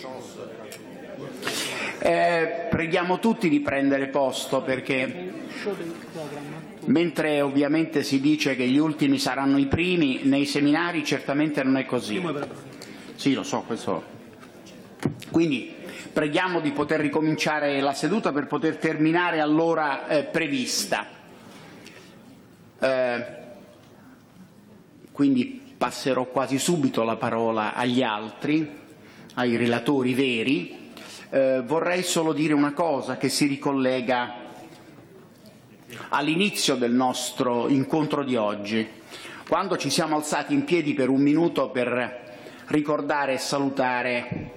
Preghiamo tutti di prendere posto, perché mentre ovviamente si dice che gli ultimi saranno i primi, nei seminari certamente non è così. Sì, lo so, questo. Quindi preghiamo di poter ricominciare la seduta per poter terminare all'ora prevista. Quindi passerò quasi subito la parola agli altri, ai relatori veri. Vorrei solo dire una cosa che si ricollega all'inizio del nostro incontro di oggi, quando ci siamo alzati in piedi per un minuto per ricordare e salutare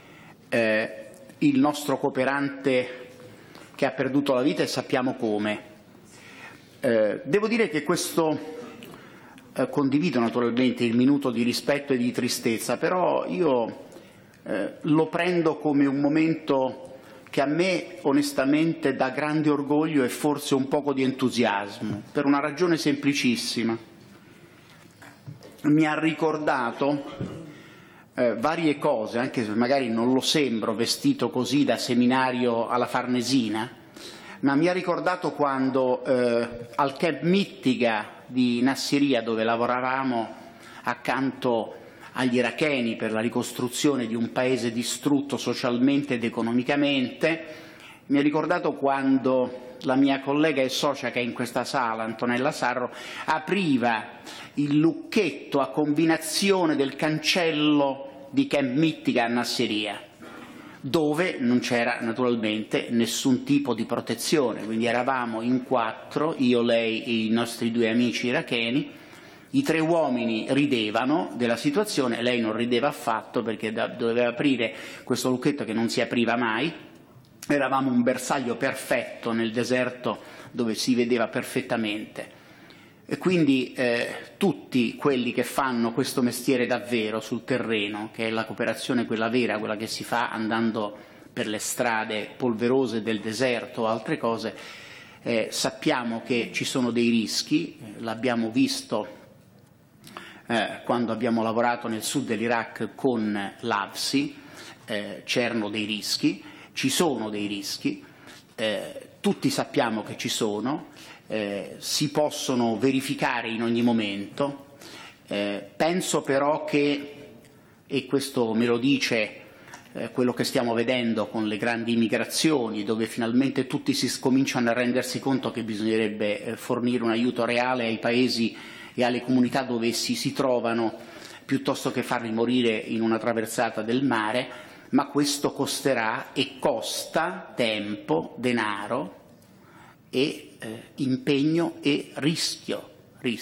il nostro cooperante che ha perduto la vita, e sappiamo come. Devo dire che questo condivido naturalmente il minuto di rispetto e di tristezza, però io lo prendo come un momento che a me onestamente dà grande orgoglio e forse un poco di entusiasmo, per una ragione semplicissima. Mi ha ricordato varie cose, anche se magari non lo sembro vestito così da seminario alla Farnesina, ma mi ha ricordato quando al Camp Mittiga di Nassiriya, dove lavoravamo accanto agli iracheni per la ricostruzione di un paese distrutto socialmente ed economicamente, mi ha ricordato quando la mia collega e socia che è in questa sala, Antonella Sarro, apriva il lucchetto a combinazione del cancello di Camp Mittiga a Nassiriya, dove non c'era naturalmente nessun tipo di protezione, quindi eravamo in 4, io, lei e i nostri 2 amici iracheni. I 3 uomini ridevano della situazione, lei non rideva affatto perché doveva aprire questo lucchetto che non si apriva mai. Eravamo un bersaglio perfetto nel deserto dove si vedeva perfettamente. E quindi tutti quelli che fanno questo mestiere davvero sul terreno, che è la cooperazione quella vera, quella che si fa andando per le strade polverose del deserto o altre cose, sappiamo che ci sono dei rischi, l'abbiamo visto quando abbiamo lavorato nel sud dell'Iraq con l'AVSI, c'erano dei rischi, ci sono dei rischi, tutti sappiamo che ci sono, si possono verificare in ogni momento. Penso però che, e questo me lo dice quello che stiamo vedendo con le grandi migrazioni, dove finalmente tutti si cominciano a rendersi conto che bisognerebbe fornire un aiuto reale ai paesi e alle comunità dove essi si trovano, piuttosto che farli morire in una traversata del mare, ma questo costerà e costa tempo, denaro e impegno e rischio.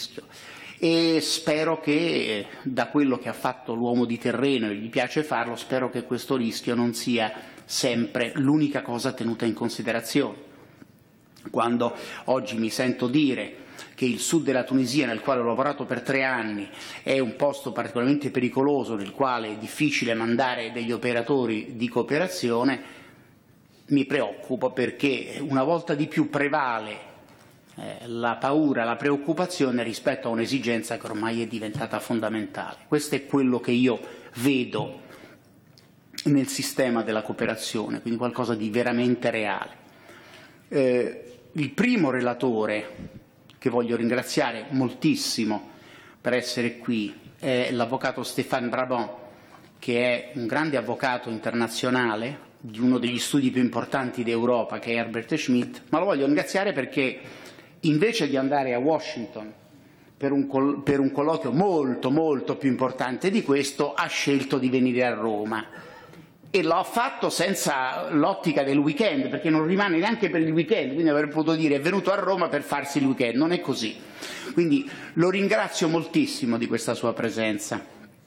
E spero che da quello che ha fatto l'uomo di terreno e gli piace farlo, spero che questo rischio non sia sempre l'unica cosa tenuta in considerazione. Quando oggi mi sento dire che il sud della Tunisia, nel quale ho lavorato per 3 anni, è un posto particolarmente pericoloso, nel quale è difficile mandare degli operatori di cooperazione, mi preoccupo, perché una volta di più prevale la paura, la preoccupazione rispetto a un'esigenza che ormai è diventata fondamentale. Questo è quello che io vedo nel sistema della cooperazione, quindi qualcosa di veramente reale. Il primo relatore, che voglio ringraziare moltissimo per essere qui, è l'avvocato Stéphane Brabant, che è un grande avvocato internazionale di uno degli studi più importanti d'Europa, che è Herbert Schmidt, ma lo voglio ringraziare perché invece di andare a Washington per un colloquio molto più importante di questo, ha scelto di venire a Roma. E l'ho fatto senza l'ottica del weekend, perché non rimane neanche per il weekend, quindi avrei potuto dire è venuto a Roma per farsi il weekend, non è così. Quindi lo ringrazio moltissimo di questa sua presenza.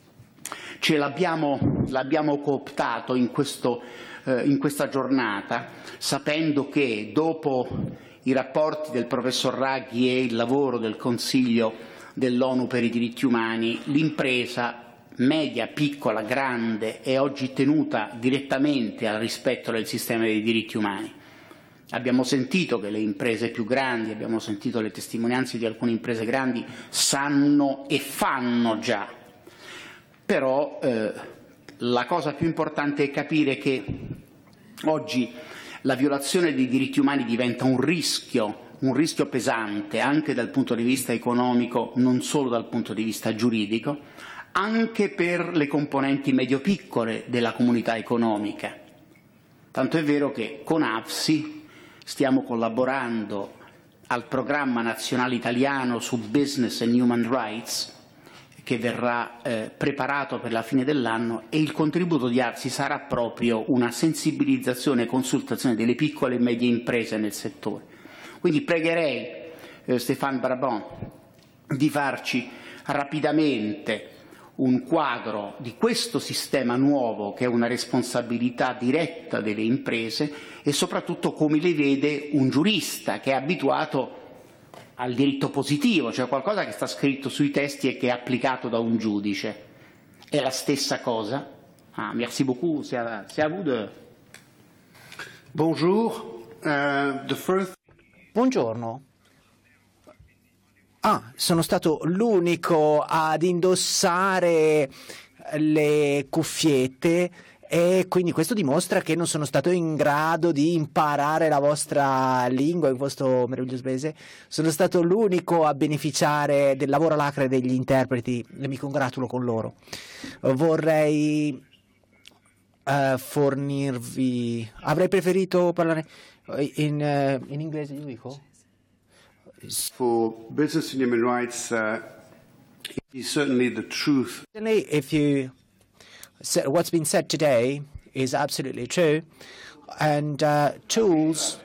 L'abbiamo cooptato in questa giornata, sapendo che dopo i rapporti del professor Raghi e il lavoro del Consiglio dell'ONU per i diritti umani, l'impresa media, piccola, grande, è oggi tenuta direttamente al rispetto del sistema dei diritti umani. Abbiamo sentito che le imprese più grandi, abbiamo sentito le testimonianze di alcune imprese grandi, sanno e fanno già, però La cosa più importante è capire che oggi la violazione dei diritti umani diventa un rischio pesante anche dal punto di vista economico, non solo dal punto di vista giuridico, anche per le componenti medio-piccole della comunità economica. Tanto è vero che con AFSI stiamo collaborando al programma nazionale italiano su Business and Human Rights, che verrà preparato per la fine dell'anno, e il contributo di AFSI sarà proprio una sensibilizzazione e consultazione delle piccole e medie imprese nel settore. Quindi pregherei Stéphane Brabant di farci rapidamente un quadro di questo sistema nuovo, che è una responsabilità diretta delle imprese, e soprattutto come le vede un giurista che è abituato al diritto positivo, cioè qualcosa che sta scritto sui testi e che è applicato da un giudice. È la stessa cosa. Merci beaucoup, c'est à vous de... Bonjour. Buongiorno. Sono stato l'unico ad indossare le cuffiette, e quindi questo dimostra che non sono stato in grado di imparare la vostra lingua, il vostro meraviglioso paese. Sono stato l'unico a beneficiare del lavoro alacre degli interpreti e mi congratulo con loro. Vorrei fornirvi... Avrei preferito parlare in inglese, io dico? For business and human rights, is certainly the truth. What's been said today is absolutely true, and tools.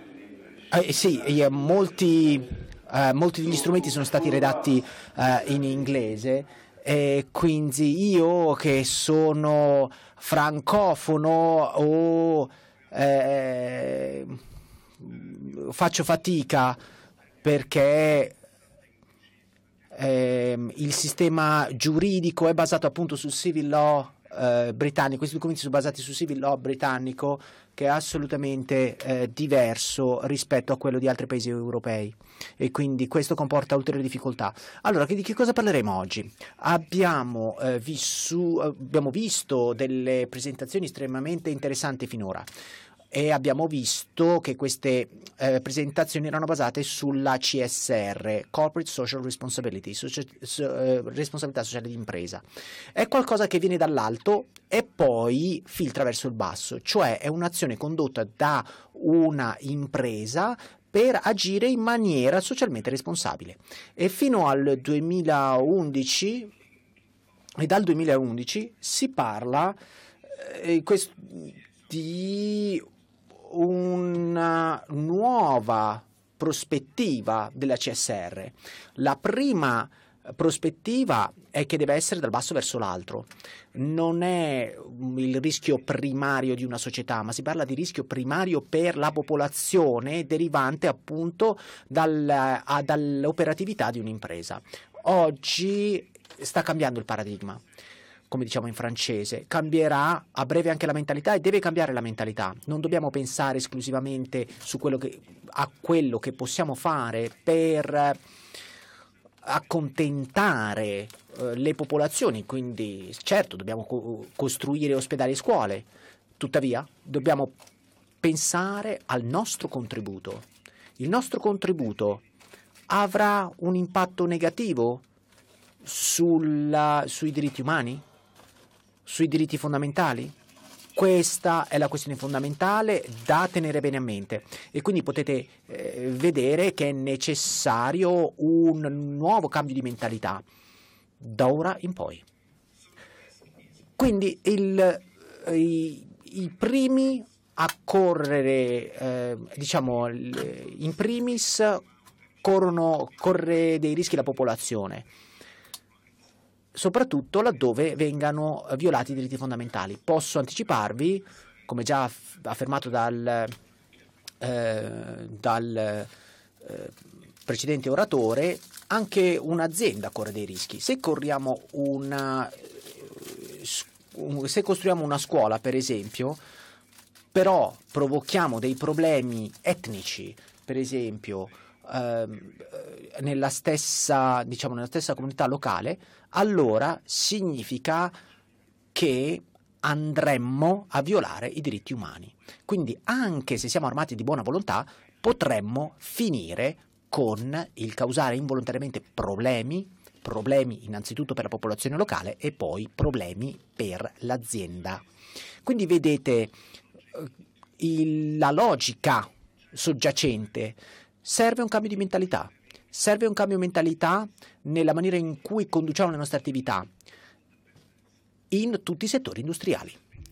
Molti degli strumenti sono stati redatti in inglese, e quindi io, che sono francofono o faccio fatica, perché il sistema giuridico è basato appunto sul civil law britannico. Questi documenti sono basati sul civil law britannico, che è assolutamente diverso rispetto a quello di altri paesi europei, e quindi questo comporta ulteriori difficoltà. Allora, di che cosa parleremo oggi? Abbiamo visto delle presentazioni estremamente interessanti finora, e abbiamo visto che queste presentazioni erano basate sulla CSR, Corporate Social Responsibility, responsabilità sociale di impresa. È qualcosa che viene dall'alto e poi filtra verso il basso, cioè è un'azione condotta da una impresa per agire in maniera socialmente responsabile. E fino al 2011, e dal 2011 si parla di una nuova prospettiva della CSR. La prima prospettiva è che deve essere dal basso verso l'alto. Non è il rischio primario di una società, ma si parla di rischio primario per la popolazione, derivante appunto dall'operatività di un'impresa. Oggi sta cambiando il paradigma. Come diciamo in francese, cambierà a breve anche la mentalità, e deve cambiare la mentalità. Non dobbiamo pensare esclusivamente a quello che possiamo fare per accontentare le popolazioni. Quindi certo dobbiamo costruire ospedali e scuole, tuttavia dobbiamo pensare al nostro contributo. Il nostro contributo avrà un impatto negativo sui diritti umani? Sui diritti fondamentali? Questa è la questione fondamentale da tenere bene a mente, e quindi potete vedere che è necessario un nuovo cambio di mentalità da ora in poi. Quindi i primi a correre, in primis corre dei rischi la popolazione, soprattutto laddove vengano violati i diritti fondamentali. Posso anticiparvi, come già affermato dal precedente oratore, anche un'azienda corre dei rischi. Se costruiamo una scuola, per esempio, però provochiamo dei problemi etnici, per esempio, nella stessa comunità locale, allora significa che andremmo a violare i diritti umani. Quindi anche se siamo armati di buona volontà, potremmo finire con il causare involontariamente problemi innanzitutto per la popolazione locale e poi problemi per l'azienda. Quindi vedete la logica soggiacente. Serve un cambio di mentalità. Serve un cambio di mentalità nella maniera in cui conduciamo le nostre attività in tutti i settori industriali.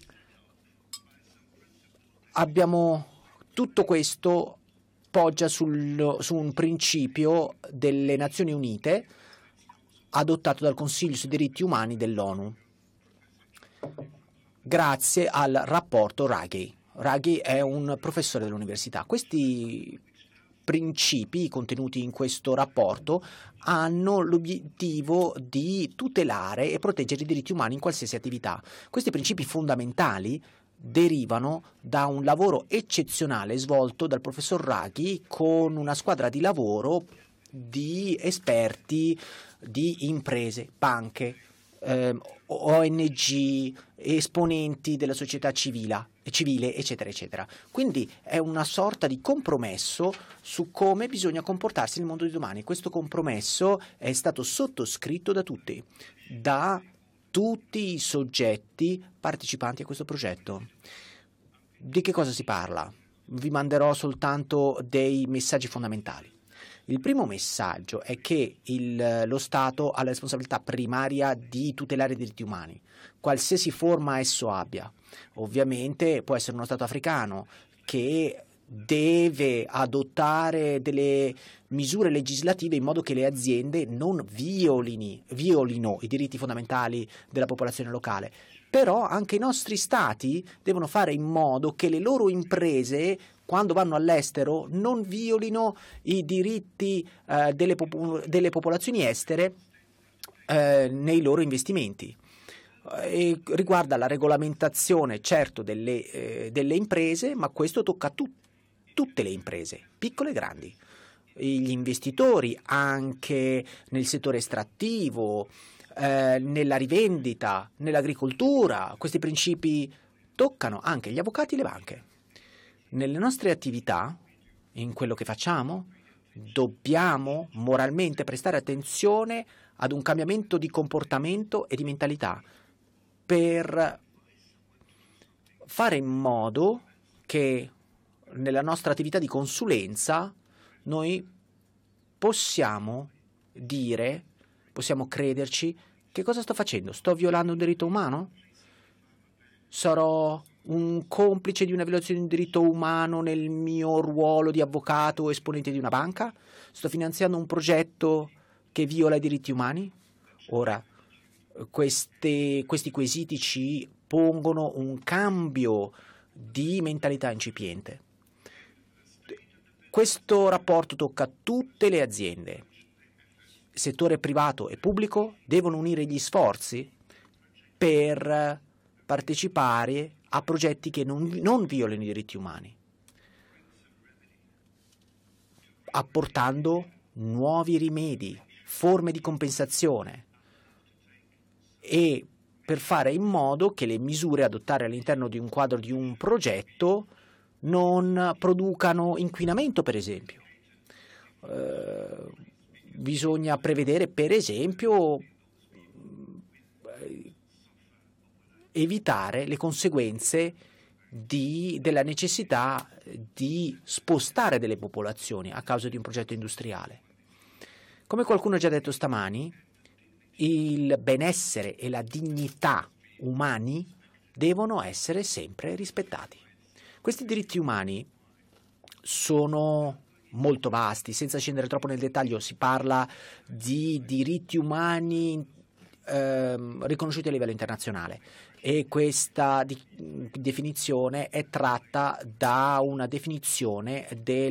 Tutto questo poggia su un principio delle Nazioni Unite adottato dal Consiglio sui diritti umani dell'ONU, grazie al rapporto Ruggie. Ruggie è un professore dell'università. Questi principi contenuti in questo rapporto hanno l'obiettivo di tutelare e proteggere i diritti umani in qualsiasi attività. Questi principi fondamentali derivano da un lavoro eccezionale svolto dal professor Ruggie con una squadra di lavoro di esperti di imprese, banche, ONG, esponenti della società civile, eccetera, eccetera. Quindi è una sorta di compromesso su come bisogna comportarsi nel mondo di domani. Questo compromesso è stato sottoscritto da tutti i soggetti partecipanti a questo progetto. Di che cosa si parla? Vi manderò soltanto dei messaggi fondamentali. Il primo messaggio è che lo Stato ha la responsabilità primaria di tutelare i diritti umani, qualsiasi forma esso abbia. Ovviamente può essere uno Stato africano che deve adottare delle misure legislative in modo che le aziende non violino i diritti fondamentali della popolazione locale. Però anche i nostri stati devono fare in modo che le loro imprese, quando vanno all'estero, non violino i diritti delle popolazioni estere nei loro investimenti. E riguarda la regolamentazione, certo, delle imprese, ma questo tocca tutte le imprese, piccole e grandi. Gli investitori anche nel settore estrattivo, nella rivendita, nell'agricoltura. Questi principi toccano anche gli avvocati e le banche. Nelle nostre attività, in quello che facciamo, dobbiamo moralmente prestare attenzione ad un cambiamento di comportamento e di mentalità per fare in modo che nella nostra attività di consulenza noi possiamo crederci: che cosa sto facendo? Sto violando un diritto umano? Sarò un complice di una violazione di un diritto umano nel mio ruolo di avvocato o esponente di una banca? Sto finanziando un progetto che viola i diritti umani? Ora, questi quesiti ci pongono un cambio di mentalità incipiente. Questo rapporto tocca tutte le aziende. Settore privato e pubblico devono unire gli sforzi per partecipare a progetti che non violino i diritti umani, apportando nuovi rimedi, forme di compensazione, e per fare in modo che le misure adottate all'interno di un quadro di un progetto non producano inquinamento, per esempio. Bisogna prevedere, per esempio, evitare le conseguenze della necessità di spostare delle popolazioni a causa di un progetto industriale. Come qualcuno ha già detto stamani, il benessere e la dignità umani devono essere sempre rispettati. Questi diritti umani sono molto vasti, senza scendere troppo nel dettaglio. Si parla di diritti umani riconosciuti a livello internazionale, e questa definizione è tratta da una definizione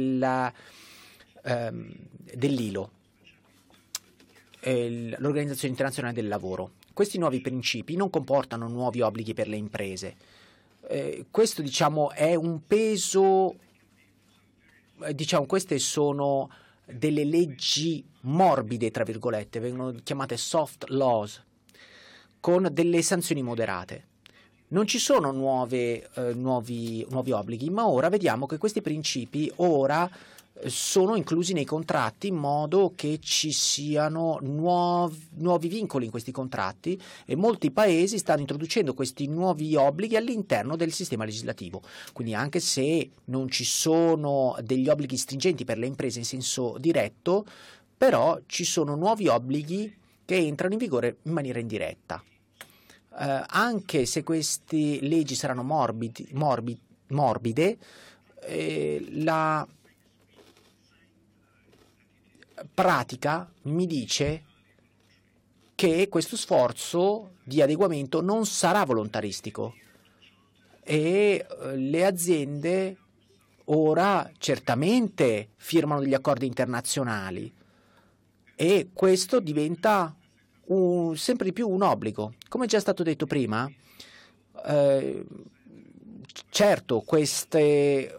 dell'ILO, l'Organizzazione Internazionale del Lavoro. Questi nuovi principi non comportano nuovi obblighi per le imprese. Questo, è un peso. Queste sono delle leggi morbide, tra virgolette, vengono chiamate soft laws, con delle sanzioni moderate. Non ci sono nuovi obblighi, ma ora vediamo che questi principi ora sono inclusi nei contratti in modo che ci siano nuovi vincoli in questi contratti, e molti paesi stanno introducendo questi nuovi obblighi all'interno del sistema legislativo. Quindi anche se non ci sono degli obblighi stringenti per le imprese in senso diretto, però ci sono nuovi obblighi che entrano in vigore in maniera indiretta. Anche se queste leggi saranno morbide, la pratica mi dice che questo sforzo di adeguamento non sarà volontaristico, e le aziende ora certamente firmano degli accordi internazionali, e questo diventa sempre di più un obbligo. Come già stato detto prima, certo queste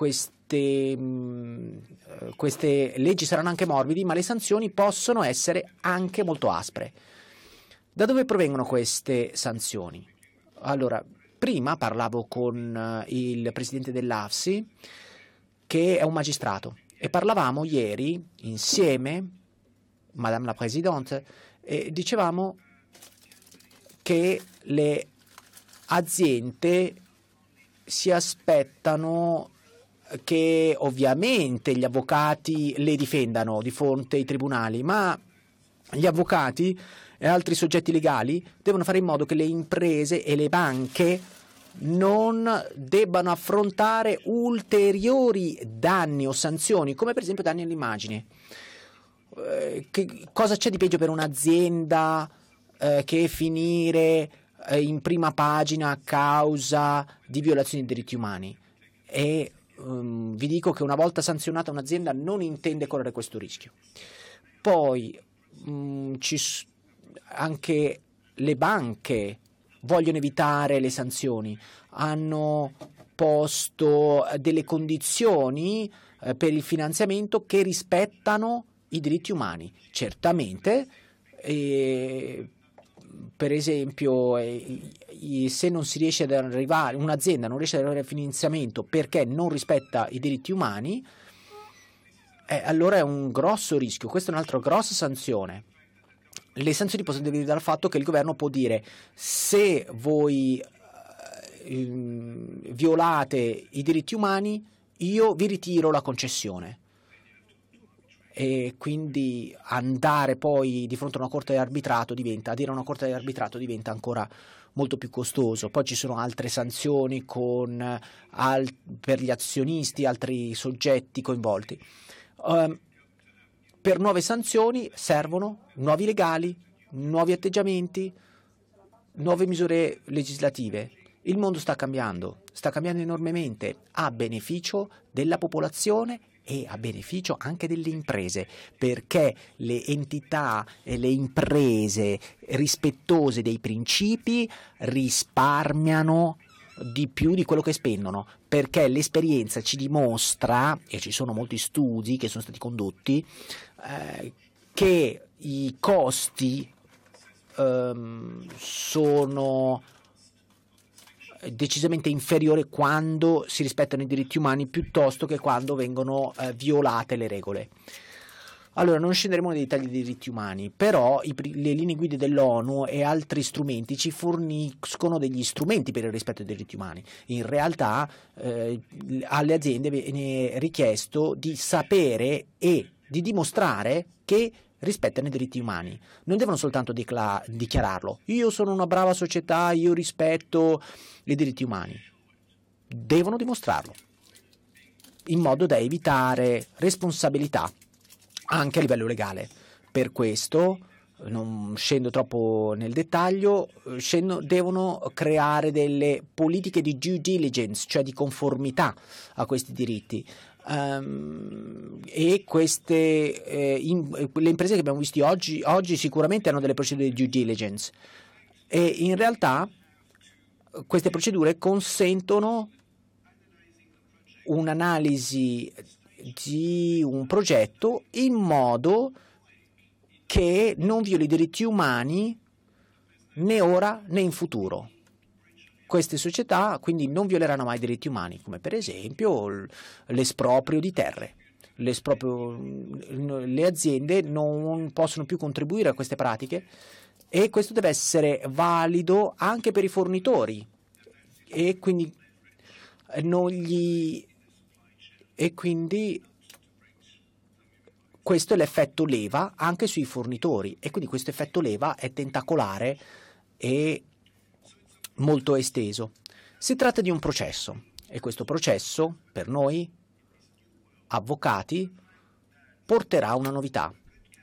leggi saranno anche morbidi, ma le sanzioni possono essere anche molto aspre. Da dove provengono queste sanzioni? Allora, prima parlavo con il presidente dell'AFSI, che è un magistrato, e parlavamo ieri insieme, Madame la Présidente, e dicevamo che le aziende si aspettano che ovviamente gli avvocati le difendano di fronte ai tribunali, ma gli avvocati e altri soggetti legali devono fare in modo che le imprese e le banche non debbano affrontare ulteriori danni o sanzioni, come per esempio danni all'immagine. Cosa c'è di peggio per un'azienda che finire in prima pagina a causa di violazioni dei diritti umani? E vi dico che una volta sanzionata un'azienda non intende correre questo rischio. Poi anche le banche vogliono evitare le sanzioni, hanno posto delle condizioni per il finanziamento che rispettano i diritti umani. Certamente, per esempio, se non si riesce ad arrivare, un'azienda non riesce ad arrivare al finanziamento perché non rispetta i diritti umani, allora è un grosso rischio. Questa è un'altra grossa sanzione. Le sanzioni possono derivare dal fatto che il governo può dire: se voi violate i diritti umani, io vi ritiro la concessione. E quindi andare poi di fronte a una corte di arbitrato adire a una corte di arbitrato diventa ancora molto più costoso. Poi ci sono altre sanzioni per gli azionisti, altri soggetti coinvolti. Per nuove sanzioni servono nuovi legali, nuovi atteggiamenti, nuove misure legislative. Il mondo sta cambiando enormemente a beneficio della popolazione e a beneficio anche delle imprese, perché le entità e le imprese rispettose dei principi risparmiano di più di quello che spendono, perché l'esperienza ci dimostra, e ci sono molti studi che sono stati condotti, che i costi sono decisamente inferiore quando si rispettano i diritti umani piuttosto che quando vengono violate le regole. Allora, non scenderemo nei dettagli dei diritti umani, però le linee guida dell'ONU e altri strumenti ci forniscono degli strumenti per il rispetto dei diritti umani. In realtà alle aziende viene richiesto di sapere e di dimostrare che rispettano i diritti umani. Non devono soltanto dichiararlo: io sono una brava società, io rispetto i diritti umani. Devono dimostrarlo, in modo da evitare responsabilità anche a livello legale. Per questo, non scendo troppo nel dettaglio, devono creare delle politiche di due diligence, cioè di conformità a questi diritti. E le imprese che abbiamo visto oggi sicuramente hanno delle procedure di due diligence, e in realtà queste procedure consentono un'analisi di un progetto in modo che non violi i diritti umani né ora né in futuro. Queste società quindi non violeranno mai i diritti umani, come per esempio l'esproprio di terre. Le aziende non possono più contribuire a queste pratiche e questo deve essere valido anche per i fornitori e quindi questo è l'effetto leva anche sui fornitori e quindi questo effetto leva è tentacolare e molto esteso. Si tratta di un processo e questo processo per noi avvocati porterà una novità.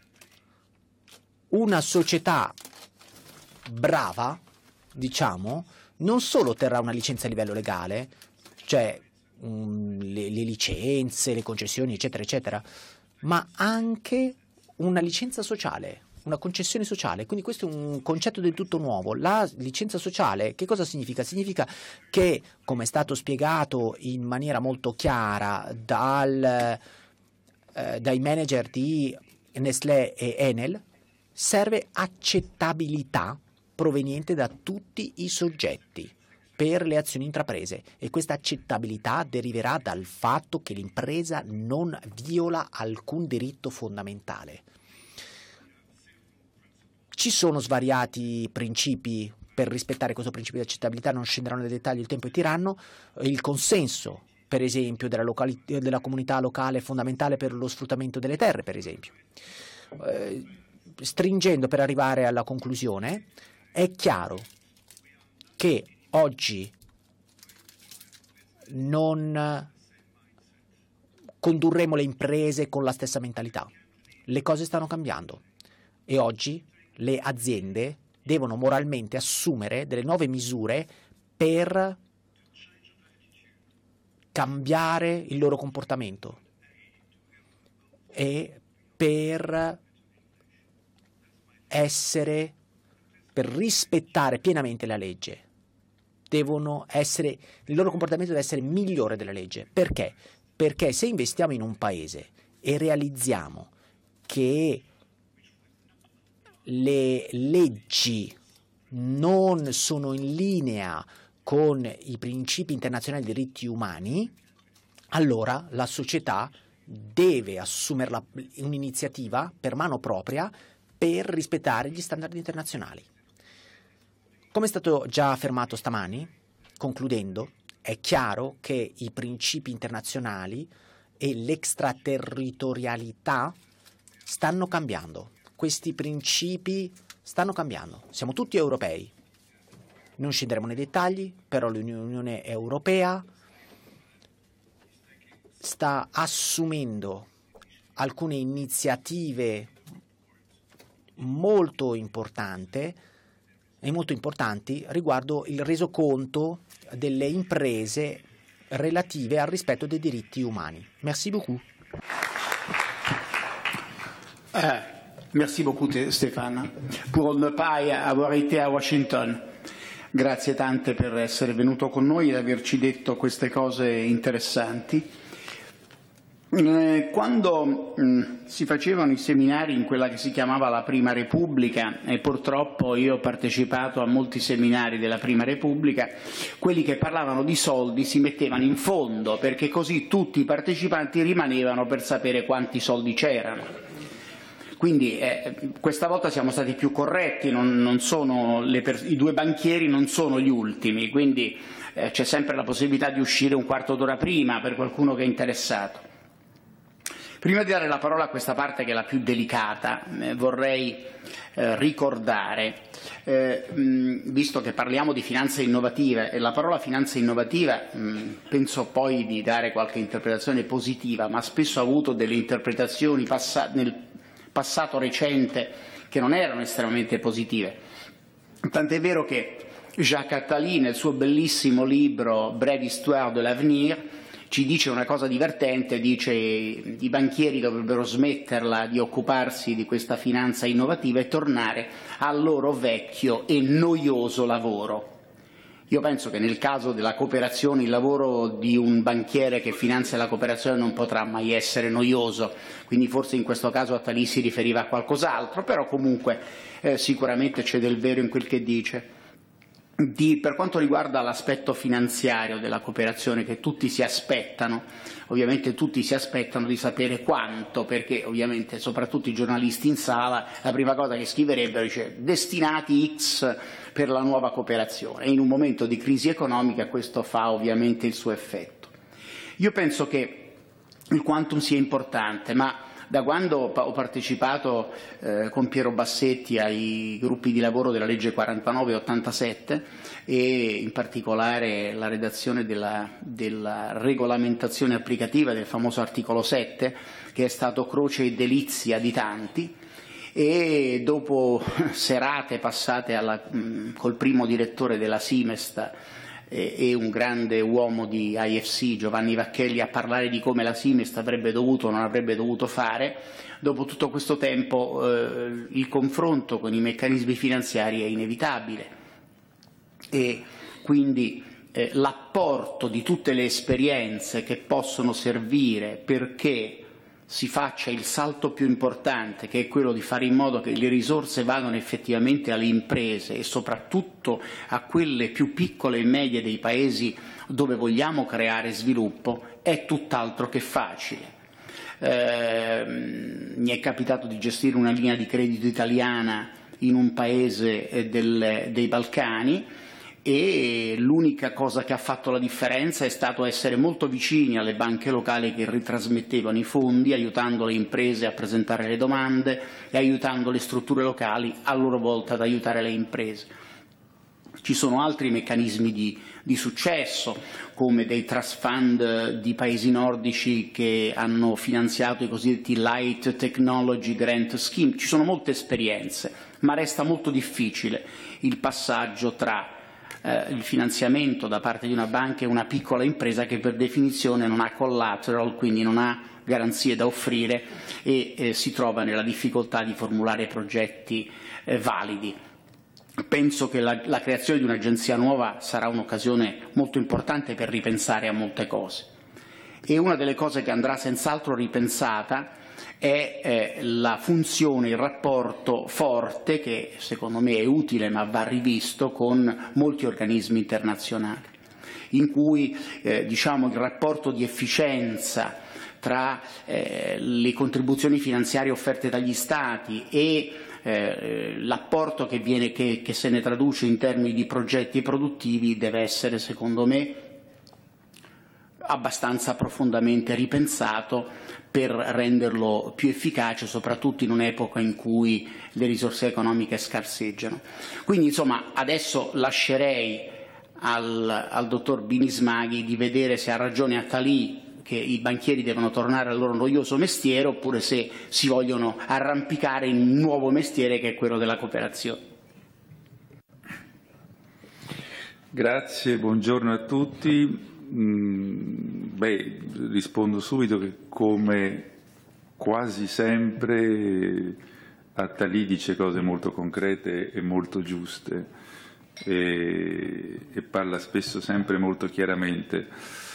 Una società brava, diciamo, non solo otterrà una licenza a livello legale, cioè le licenze, le concessioni, eccetera, eccetera, ma anche una licenza sociale, una concessione sociale. Quindi questo è un concetto del tutto nuovo. La licenza sociale che cosa significa? Significa che, come è stato spiegato in maniera molto chiara dai manager di Nestlé e Enel, serve accettabilità proveniente da tutti i soggetti per le azioni intraprese e questa accettabilità deriverà dal fatto che l'impresa non viola alcun diritto fondamentale. Ci sono svariati principi per rispettare questo principio di accettabilità, non scenderanno nei dettagli, il tempo è tiranno. Il consenso, per esempio, della comunità locale è fondamentale per lo sfruttamento delle terre, per esempio. Stringendo per arrivare alla conclusione, è chiaro che oggi non condurremo le imprese con la stessa mentalità. Le cose stanno cambiando e oggi le aziende devono moralmente assumere delle nuove misure per cambiare il loro comportamento e per rispettare pienamente la legge. Il loro comportamento deve essere migliore della legge. Perché? Perché se investiamo in un paese e realizziamo che le leggi non sono in linea con i principi internazionali dei diritti umani, allora la società deve assumere un'iniziativa per mano propria per rispettare gli standard internazionali. Come è stato già affermato stamani, concludendo, è chiaro che i principi internazionali e l'extraterritorialità stanno cambiando. Questi principi stanno cambiando. Siamo tutti europei. Non scenderemo nei dettagli, però l'Unione Europea sta assumendo alcune iniziative molto importanti riguardo il resoconto delle imprese relative al rispetto dei diritti umani. Merci beaucoup. Merci beaucoup Stéphane pour ne pas avoir été à Washington. Grazie tante per essere venuto con noi e averci detto queste cose interessanti. Quando si facevano i seminari in quella che si chiamava la Prima Repubblica, e purtroppo io ho partecipato a molti seminari della Prima Repubblica, quelli che parlavano di soldi si mettevano in fondo perché così tutti i partecipanti rimanevano per sapere quanti soldi c'erano. Quindi questa volta siamo stati più corretti, i due banchieri non sono gli ultimi, quindi c'è sempre la possibilità di uscire un quarto d'ora prima per qualcuno che è interessato. Prima di dare la parola a questa parte che è la più delicata, vorrei ricordare, visto che parliamo di finanza innovativa e la parola finanza innovativa penso poi di dare qualche interpretazione positiva, ma spesso ha avuto delle interpretazioni nel passato recente che non erano estremamente positive. Tant'è vero che Jacques Attali nel suo bellissimo libro Brève histoire de l'avenir ci dice una cosa divertente, dice i banchieri dovrebbero smetterla di occuparsi di questa finanza innovativa e tornare al loro vecchio e noioso lavoro. Io penso che nel caso della cooperazione il lavoro di un banchiere che finanzia la cooperazione non potrà mai essere noioso, quindi forse in questo caso Attali si riferiva a qualcos'altro, però comunque sicuramente c'è del vero in quel che dice. Per quanto riguarda l'aspetto finanziario della cooperazione, che tutti si aspettano, ovviamente tutti si aspettano di sapere quanto, perché ovviamente soprattutto i giornalisti in sala la prima cosa che scriverebbero dice destinati X per la nuova cooperazione, e in un momento di crisi economica questo fa ovviamente il suo effetto. Io penso che il quantum sia importante, ma da quando ho partecipato con Piero Bassetti ai gruppi di lavoro della legge 49 e 87 e in particolare la redazione della regolamentazione applicativa del famoso articolo 7, che è stato croce e delizia di tanti, e dopo serate passate col primo direttore della Simest e un grande uomo di IFC, Giovanni Vacchelli, a parlare di come la Simest avrebbe dovuto o non avrebbe dovuto fare, dopo tutto questo tempo il confronto con i meccanismi finanziari è inevitabile, e quindi l'apporto di tutte le esperienze che possono servire perché si faccia il salto più importante, che è quello di fare in modo che le risorse vadano effettivamente alle imprese e soprattutto a quelle più piccole e medie dei paesi dove vogliamo creare sviluppo, è tutt'altro che facile. Mi è capitato di gestire una linea di credito italiana in un paese dei Balcani, e l'unica cosa che ha fatto la differenza è stato essere molto vicini alle banche locali che ritrasmettevano i fondi, aiutando le imprese a presentare le domande e aiutando le strutture locali a loro volta ad aiutare le imprese. Ci sono altri meccanismi di successo, come dei trust fund di paesi nordici che hanno finanziato i cosiddetti Light Technology Grant Scheme. Ci sono molte esperienze, ma resta molto difficile il passaggio tra il finanziamento da parte di una banca e una piccola impresa che per definizione non ha collateral, quindi non ha garanzie da offrire e si trova nella difficoltà di formulare progetti validi. Penso che la creazione di un'agenzia nuova sarà un'occasione molto importante per ripensare a molte cose, e una delle cose che andrà senz'altro ripensata è la funzione, il rapporto forte, che secondo me è utile ma va rivisto, con molti organismi internazionali, in cui diciamo, il rapporto di efficienza tra le contribuzioni finanziarie offerte dagli Stati e l'apporto che se ne traduce in termini di progetti produttivi deve essere, secondo me, abbastanza profondamente ripensato per renderlo più efficace, soprattutto in un'epoca in cui le risorse economiche scarseggiano. Quindi, insomma, adesso lascerei al dottor Binismaghi di vedere se ha ragione Attali che i banchieri devono tornare al loro noioso mestiere, oppure se si vogliono arrampicare in un nuovo mestiere che è quello della cooperazione. Grazie, buongiorno a tutti. Rispondo subito che, come quasi sempre, Attali dice cose molto concrete e molto giuste e parla spesso sempre molto chiaramente.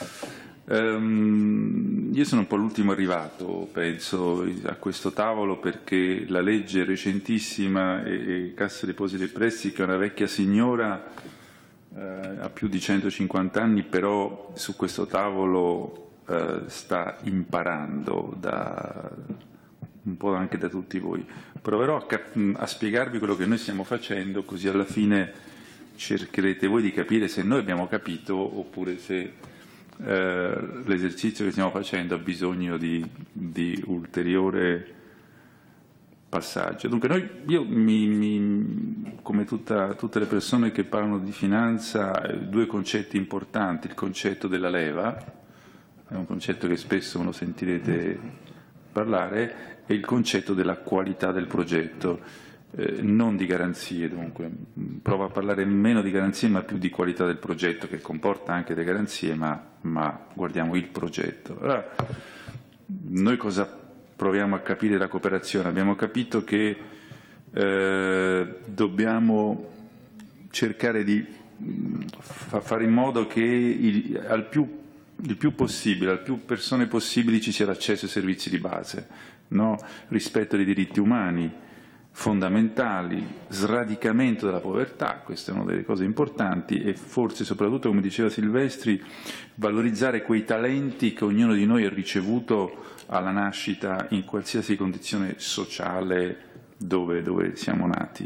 Io sono un po' l'ultimo arrivato, penso, a questo tavolo, perché la legge recentissima e Cassa Depositi e Prestiti, che è una vecchia signora, ha più di 150 anni, però su questo tavolo sta imparando un po' anche da tutti voi. Proverò a spiegarvi quello che noi stiamo facendo, così alla fine cercherete voi di capire se noi abbiamo capito oppure se l'esercizio che stiamo facendo ha bisogno di ulteriore passaggio. Dunque io come tutte le persone che parlano di finanza, due concetti importanti: il concetto della leva, è un concetto che spesso lo sentirete parlare, e il concetto della qualità del progetto, non di garanzie. Dunque provo a parlare meno di garanzie ma più di qualità del progetto, che comporta anche le garanzie, ma guardiamo il progetto. Allora, noi cosa proviamo a capire la cooperazione? Abbiamo capito che dobbiamo cercare di fare in modo che il più possibile, a più persone possibili ci sia l'accesso ai servizi di base, no? Rispetto dei diritti umani, fondamentali, sradicamento della povertà, questa è una delle cose importanti, e forse soprattutto, come diceva Silvestri, valorizzare quei talenti che ognuno di noi ha ricevuto alla nascita in qualsiasi condizione sociale dove siamo nati.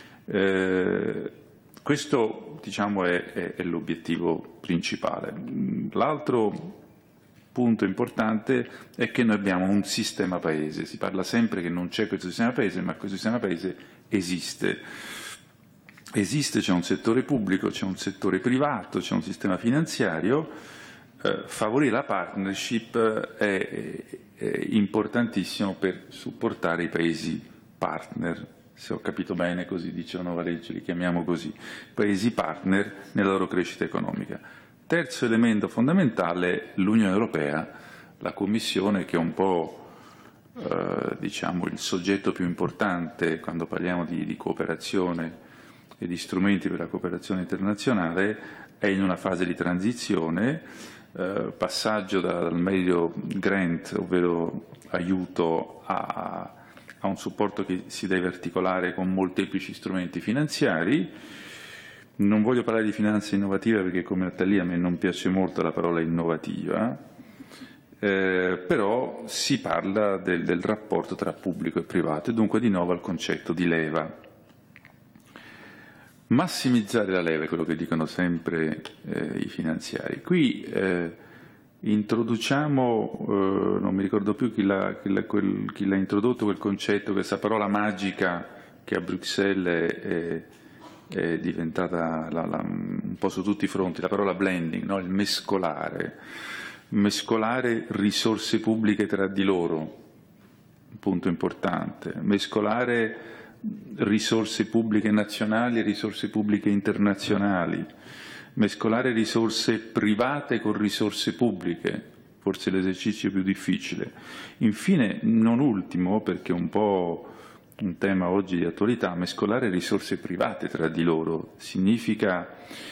Questo, diciamo, è l'obiettivo principale. L'altro punto importante è che noi abbiamo un sistema paese. Si parla sempre che non c'è questo sistema paese, ma questo sistema paese esiste. Esiste, c'è un settore pubblico, c'è un settore privato, c'è un sistema finanziario. Favorire la partnership è importantissimo per supportare i paesi partner. Se ho capito bene, così dice la nuova legge, li chiamiamo così, paesi partner nella loro crescita economica. Terzo elemento fondamentale, l'Unione Europea, la Commissione, che è un po' diciamo il soggetto più importante quando parliamo di cooperazione e di strumenti per la cooperazione internazionale, è in una fase di transizione, passaggio dal medio grant, ovvero aiuto, a un supporto che si deve articolare con molteplici strumenti finanziari. Non voglio parlare di finanza innovativa perché, come Natalia, a me non piace molto la parola innovativa, però si parla del rapporto tra pubblico e privato e dunque di nuovo al concetto di leva. Massimizzare la leva è quello che dicono sempre i finanziari. Qui introduciamo, non mi ricordo più chi l'ha introdotto quel concetto, questa parola magica che a Bruxelles è diventata un po' su tutti i fronti, la parola blending, no? Il mescolare risorse pubbliche tra di loro, un punto importante, mescolare risorse pubbliche nazionali e risorse pubbliche internazionali, mescolare risorse private con risorse pubbliche, forse l'esercizio più difficile. Infine, non ultimo, perché è un po' un tema oggi di attualità, mescolare risorse private tra di loro significa,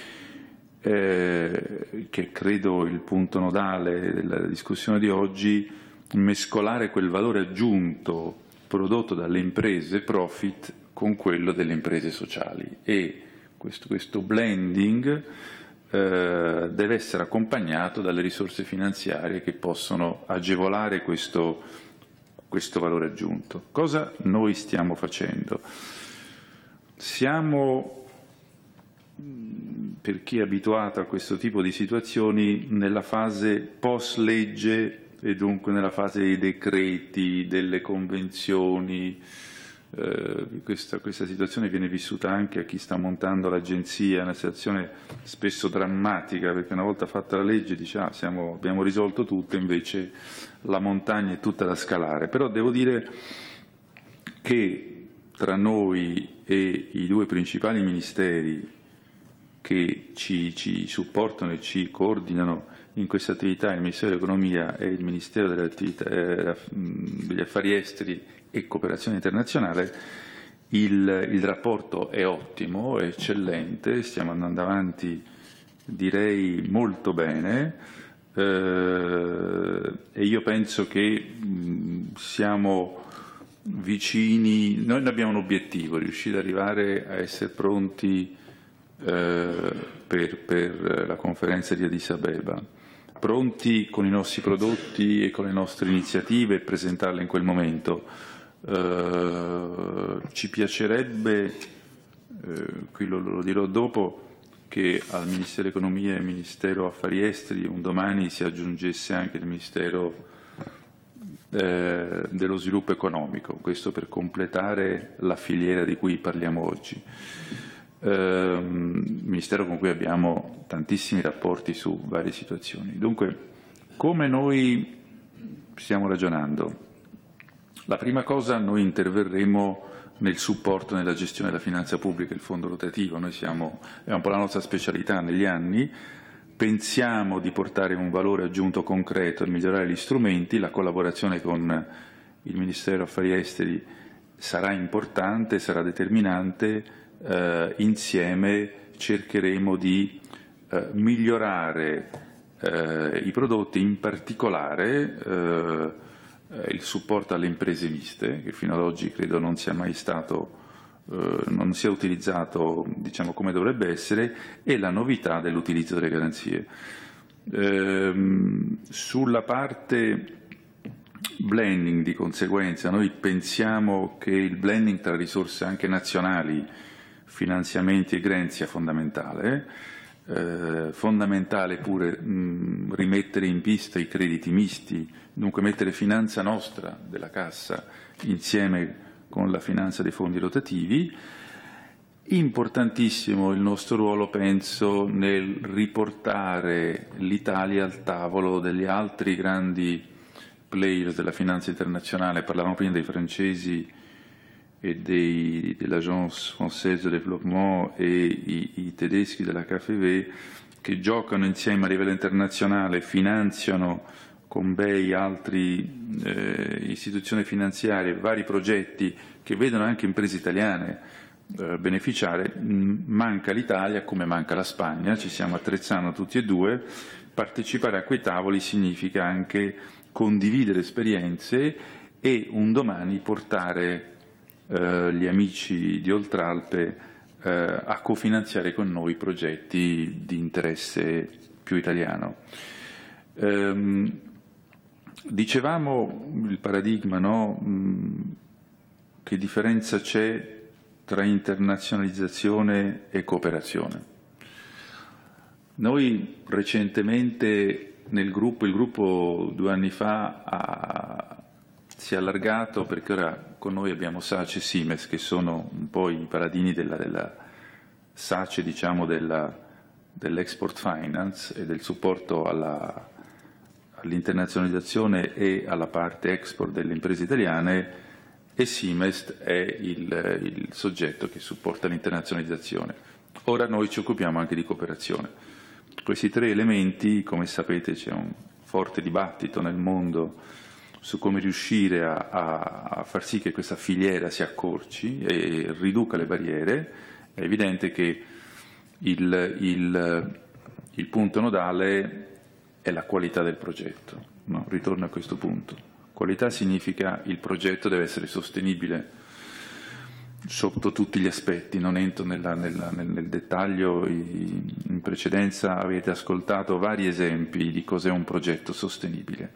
che credo il punto nodale della discussione di oggi, mescolare quel valore aggiunto prodotto dalle imprese profit con quello delle imprese sociali, e questo blending deve essere accompagnato dalle risorse finanziarie che possono agevolare questo valore aggiunto. Cosa noi stiamo facendo? Siamo, per chi è abituato a questo tipo di situazioni, nella fase post-legge e dunque nella fase dei decreti, delle convenzioni. Questa situazione viene vissuta anche a chi sta montando l'agenzia, una situazione spesso drammatica, perché una volta fatta la legge dice abbiamo risolto tutto, invece la montagna è tutta da scalare. Però devo dire che tra noi e i due principali ministeri che ci supportano e ci coordinano in questa attività, il Ministero dell'Economia e il Ministero degli Affari Esteri e Cooperazione Internazionale, il rapporto è ottimo, è eccellente, stiamo andando avanti, direi, molto bene, e io penso che siamo vicini. Noi abbiamo un obiettivo: riuscire ad arrivare a essere pronti per la conferenza di Addis Abeba, pronti con i nostri prodotti e con le nostre iniziative e presentarle in quel momento. Ci piacerebbe, qui lo dirò dopo, che al Ministero dell'Economia e al Ministero Affari Esteri un domani si aggiungesse anche il Ministero dello Sviluppo Economico, questo per completare la filiera di cui parliamo oggi. Ministero con cui abbiamo tantissimi rapporti su varie situazioni. Dunque, come noi stiamo ragionando? La prima cosa, noi interverremo nel supporto nella gestione della finanza pubblica, il fondo rotativo. Noi è un po' la nostra specialità negli anni, pensiamo di portare un valore aggiunto concreto e migliorare gli strumenti. La collaborazione con il Ministero Affari Esteri sarà importante, sarà determinante. Insieme cercheremo di migliorare i prodotti, in particolare il supporto alle imprese miste, che fino ad oggi credo non sia mai stato, non sia utilizzato, diciamo, come dovrebbe essere, e la novità dell'utilizzo delle garanzie. Sulla parte blending, di conseguenza, noi pensiamo che il blending tra risorse anche nazionali, finanziamenti e grant sia fondamentale. Fondamentale pure rimettere in pista i crediti misti, dunque mettere finanza nostra della cassa insieme con la finanza dei fondi rotativi. Importantissimo il nostro ruolo, penso, nel riportare l'Italia al tavolo degli altri grandi player della finanza internazionale. Parlavamo prima dei francesi e dell'Agence Française de Développement e i tedeschi della KfW, che giocano insieme a livello internazionale, finanziano con BEI altre istituzioni finanziarie vari progetti che vedono anche imprese italiane beneficiare. Manca l'Italia come manca la Spagna, ci stiamo attrezzando tutti e due. Partecipare a quei tavoli significa anche condividere esperienze e un domani portare gli amici di Oltralpe a cofinanziare con noi progetti di interesse più italiano. Dicevamo il paradigma, no? Che differenza c'è tra internazionalizzazione e cooperazione? Noi recentemente il gruppo 2 anni fa si è allargato, perché ora con noi abbiamo SACE e SIMEST, che sono un po' i paladini della SACE, diciamo, dell'export finance e del supporto all'internazionalizzazione e alla parte export delle imprese italiane, e SIMEST è il soggetto che supporta l'internazionalizzazione. Ora noi ci occupiamo anche di cooperazione. Questi tre elementi, come sapete, c'è un forte dibattito nel mondo su come riuscire a far sì che questa filiera si accorci e riduca le barriere. È evidente che il punto nodale è la qualità del progetto. No? Ritorno a questo punto. Qualità significa il progetto deve essere sostenibile sotto tutti gli aspetti, non entro nel dettaglio. In precedenza avete ascoltato vari esempi di cos'è un progetto sostenibile.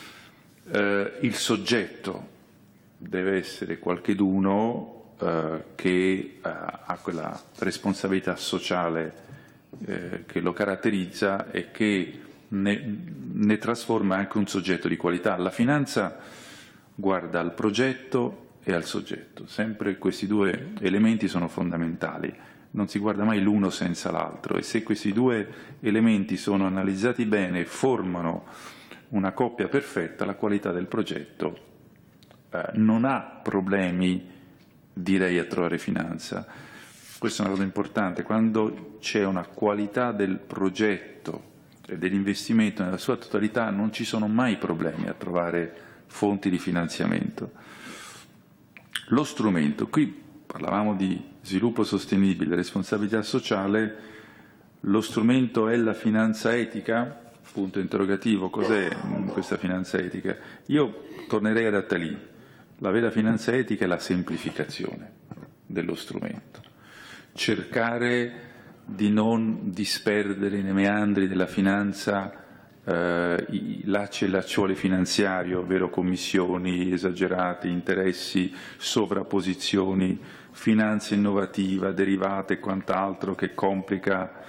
Il soggetto deve essere qualcheduno che ha quella responsabilità sociale che lo caratterizza e che ne trasforma anche un soggetto di qualità. La finanza guarda al progetto e al soggetto, sempre questi due elementi sono fondamentali, non si guarda mai l'uno senza l'altro, e se questi due elementi sono analizzati bene e formano una coppia perfetta, la qualità del progetto non ha problemi, direi, a trovare finanza. Questa è una cosa importante: quando c'è una qualità del progetto e dell'investimento nella sua totalità, non ci sono mai problemi a trovare fonti di finanziamento. Lo strumento, qui parlavamo di sviluppo sostenibile, responsabilità sociale, lo strumento è la finanza etica? Punto interrogativo. Cos'è questa finanza etica? Io tornerei ad Attali. La vera finanza etica è la semplificazione dello strumento. Cercare di non disperdere nei meandri della finanza lacci e lacciuoli finanziari, ovvero commissioni esagerate, interessi, sovrapposizioni, finanza innovativa, derivate e quant'altro, che complica,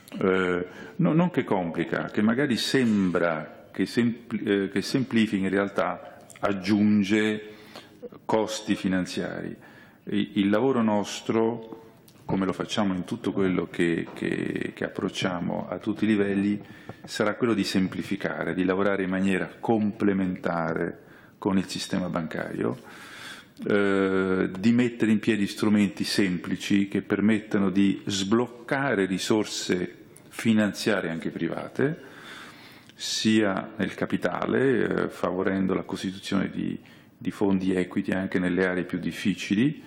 non che complica, che magari sembra che semplifica, in realtà aggiunge costi finanziari. Il lavoro nostro, come lo facciamo in tutto quello che approcciamo a tutti i livelli, sarà quello di semplificare, di lavorare in maniera complementare con il sistema bancario, di mettere in piedi strumenti semplici che permettano di sbloccare risorse finanziarie anche private, sia nel capitale, favorendo la costituzione di fondi equity anche nelle aree più difficili,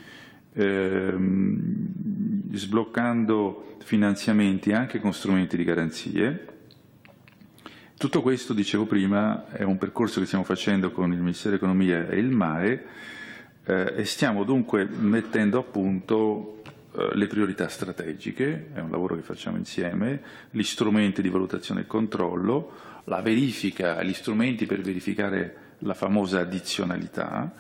sbloccando finanziamenti anche con strumenti di garanzie, Tutto questo, dicevo prima, è un percorso che stiamo facendo con il Ministero dell'Economia e il MAE e stiamo dunque mettendo a punto le priorità strategiche, è un lavoro che facciamo insieme, gli strumenti di valutazione e controllo, la verifica, gli strumenti per verificare la famosa addizionalità.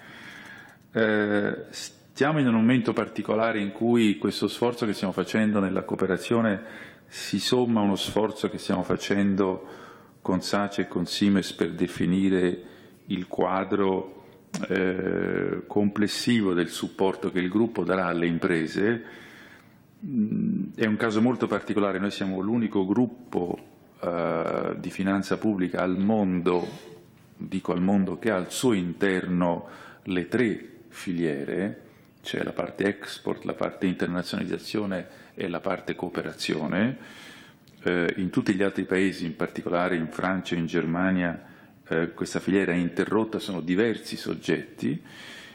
Stiamo in un momento particolare in cui questo sforzo che stiamo facendo nella cooperazione si somma a uno sforzo che stiamo facendo con SACE e con Siemens per definire il quadro complessivo del supporto che il gruppo darà alle imprese. È un caso molto particolare, noi siamo l'unico gruppo di finanza pubblica al mondo, dico al mondo, che ha al suo interno le 3 filiere, cioè la parte export, la parte internazionalizzazione e la parte cooperazione. In tutti gli altri paesi, in particolare in Francia e in Germania, questa filiera è interrotta, sono diversi soggetti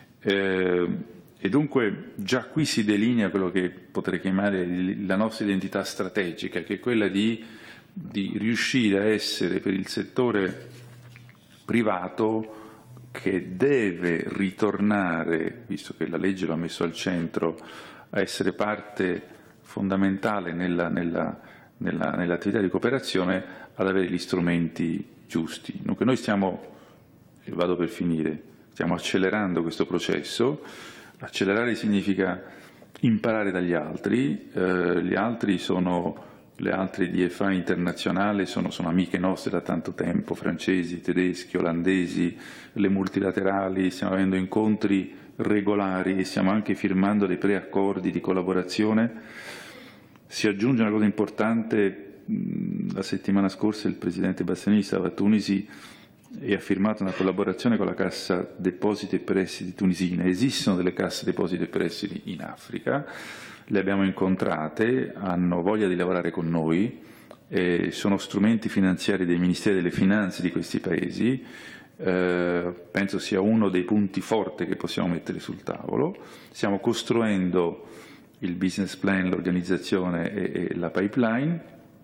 e dunque già qui si delinea quello che potrei chiamare la nostra identità strategica, che è quella di riuscire a essere per il settore privato, che deve ritornare, visto che la legge lo ha messo al centro, a essere parte fondamentale nell'attività di cooperazione, ad avere gli strumenti giusti. Dunque noi stiamo, e vado per finire, stiamo accelerando questo processo. Accelerare significa imparare dagli altri, gli altri sono le altre DFA internazionali, sono amiche nostre da tanto tempo, francesi, tedeschi, olandesi, le multilaterali, stiamo avendo incontri regolari e stiamo anche firmando dei preaccordi di collaborazione. Si aggiunge una cosa importante, la settimana scorsa il Presidente Bastianini stava a Tunisi e ha firmato una collaborazione con la Cassa Depositi e Prestiti tunisina. Esistono delle casse depositi e prestiti in Africa, le abbiamo incontrate, hanno voglia di lavorare con noi, sono strumenti finanziari dei Ministeri delle Finanze di questi paesi, penso sia uno dei punti forti che possiamo mettere sul tavolo. Stiamo costruendo il business plan, l'organizzazione e la pipeline,